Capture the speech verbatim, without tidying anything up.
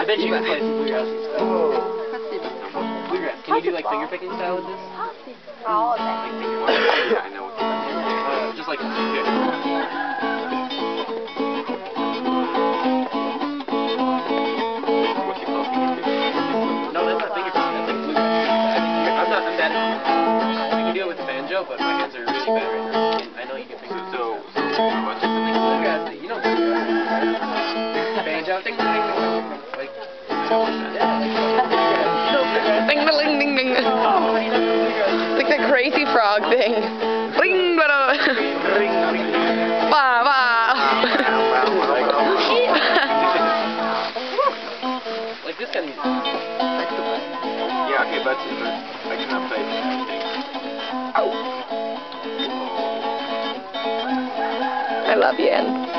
bet you can play some bluegrass and stuff. Bluegrass. Can you do like finger picking style with this? All of it. Like finger picking? Yeah, I know what uh, just like yeah. No, that's not finger picking. That's like bluegrass. I'm not. I'm bad at it. I can do it with the banjo, but my hands are really bad right now. I know you can finger. So, so, so what's it? Bluegrass. You know bluegrass. Banjo. Ding ding ding. Like. Ding ding ding ding. It's like the crazy frog thing. Ring ba da. Ba ba. Like this kind of music. Yeah, okay, but I cannot play anything. I love you, Ann.